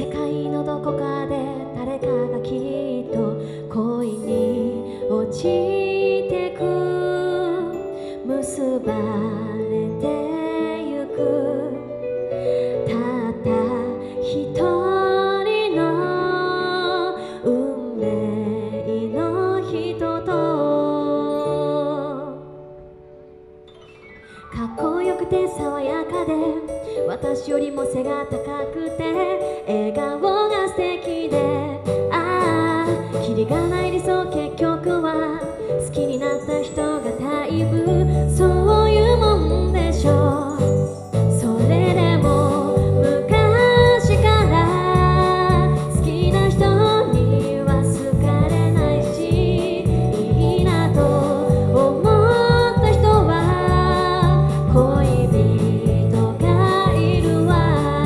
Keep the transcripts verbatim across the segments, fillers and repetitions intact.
世界のどこかで誰かがきっと恋に落ちてく、結ばれてゆく、たった一人の運命の人と。かっこよくて爽やかで私よりも背が高くて笑顔が素敵で、ああキリがない理想、結局は好きになった人がタイプ、そういうもんでしょう。それでも昔から好きな人には好かれないし、いいなと思った人は恋人がいるわ。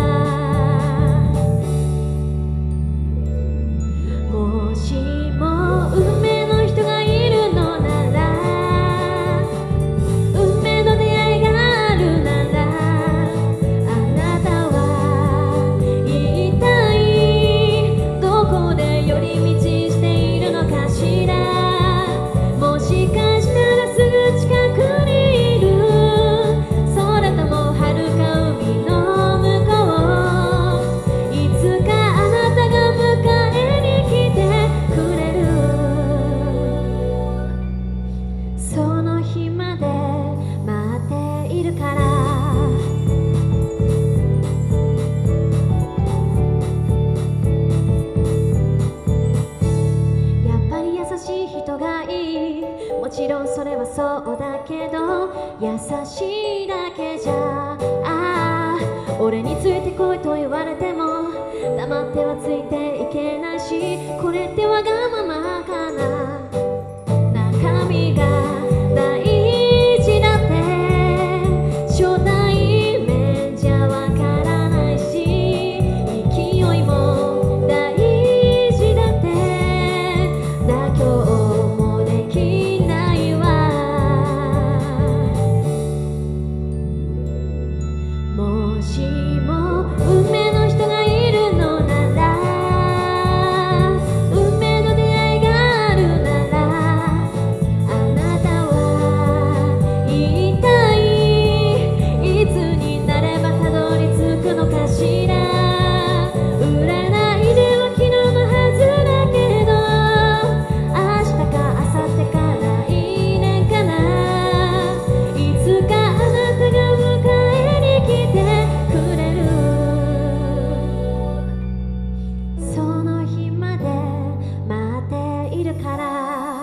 もしも運命の人がいるのなら、運命の出会いがあるなら、あなたは一体どこで寄り道しているのかしら。もしかしたらすぐ近くにいる、それともはるか海の向こう、いつかあなたが迎えに来てくれる。その日まで待っているから。やっぱり優しい人がいい、もちろんそれはそうだけど、優しいだけじゃああ俺についてこいと言われても黙ってはついていけないし、これってわがままかな。中身が大事だって初対面じゃわからないし、勢いも大事だって妥協もできないわ。もしも運命の人がいるのなら、運命の出会いがあるなら、あなたは一体いつになればたどり着くのかしら。占いでは昨日のはずだけど、明日か明後日か来年かな、いつかあなたが迎えに来てくれる。その日まで待っているから。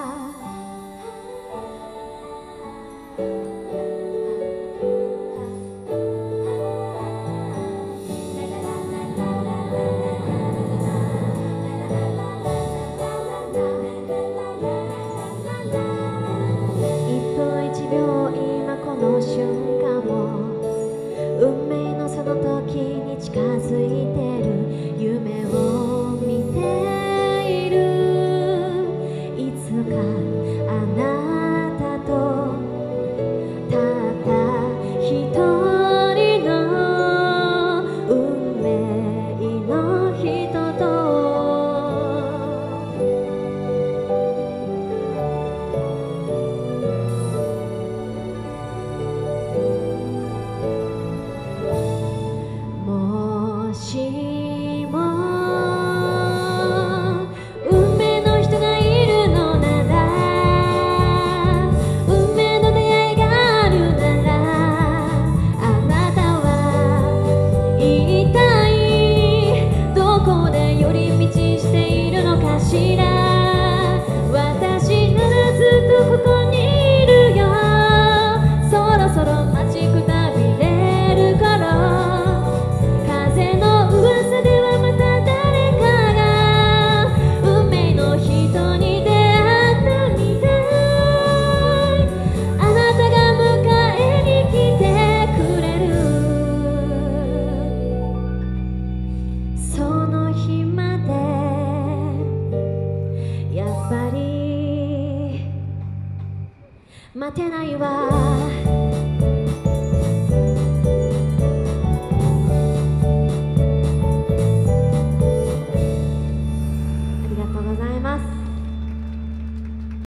一分一秒今この瞬間を、運命のその時に近づいてる、夢を見ている。いつかあなたとたった一人の運命の人と。もしも運命の人がいるのなら、運命の出会いがあるなら、あなたは一体どこで寄り道しているのかしら。私ならずっとここにいるよ、そろそろ待ちくたびれる頃、風の噂ではまた誰かが運命の人に出会ったみたい。あなたが迎えに来てくれる。その日までやっぱり待てないわ。